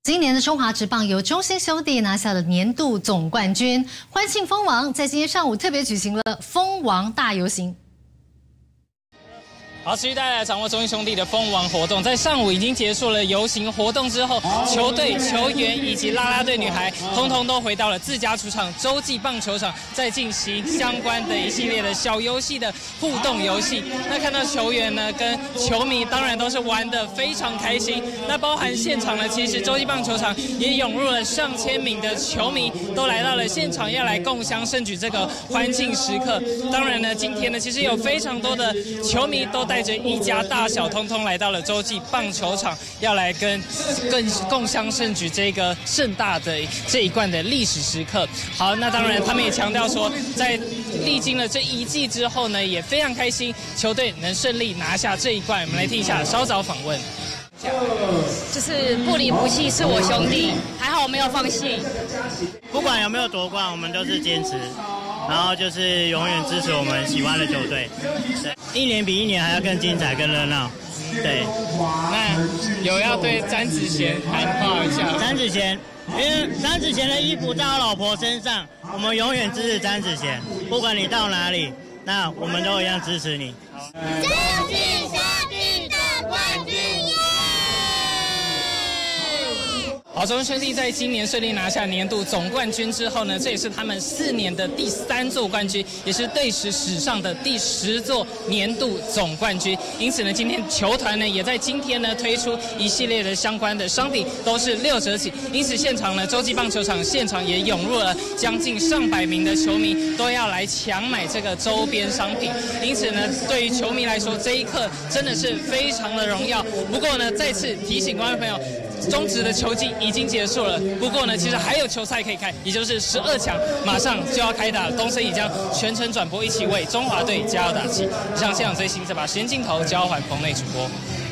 今年的中华职棒由中信兄弟拿下了年度总冠军，欢庆封王，在今天上午特别举行了封王大游行。 好，持续带来掌握中信兄弟的封王活动，在上午已经结束了游行活动之后，球队、球员以及啦啦队女孩，通通都回到了自家主场洲际棒球场，在进行相关的一系列的小游戏的互动游戏。那看到球员呢跟球迷，当然都是玩得非常开心。那包含现场呢，其实洲际棒球场也涌入了上千名的球迷，都来到了现场，要来共襄盛举这个欢庆时刻。当然呢，今天呢，其实有非常多的球迷都带着一家大小，通通来到了洲际棒球场，要来共襄盛举这个盛大的这一冠的历史时刻。好，那当然他们也强调说，在历经了这一季之后呢，也非常开心球队能顺利拿下这一冠。我们来听一下稍早访问。 就是不离不弃是我兄弟，还好我没有放弃。 不管有没有夺冠，我们都是坚持，然后就是永远支持我们喜欢的球队。对，一年比一年还要更精彩、更热闹。对， 那有要对詹子贤喊话一下。 詹子贤，因为詹子贤的衣服在我老婆身上，我们永远支持詹子贤，不管你到哪里，那我们都一样支持你。 洲际兄弟的冠军！ 好，中信兄弟在今年顺利拿下年度总冠军之后呢，这也是他们4年的第3座冠军，也是队史上的第10座年度总冠军。因此呢，今天球团呢也在今天呢推出一系列的相关的商品，都是6折起。因此现场呢，洲际棒球场现场也涌入了将近上百名的球迷，都要来抢买这个周边商品。因此呢，对于球迷来说，这一刻真的是非常的荣耀。不过呢，再次提醒观众朋友。 中职的球季已经结束了，不过呢，其实还有球赛可以看，也就是12强马上就要开打，东森也将全程转播，一起为中华队加油打气。以上现场最新这把时间镜头交还棚内主播。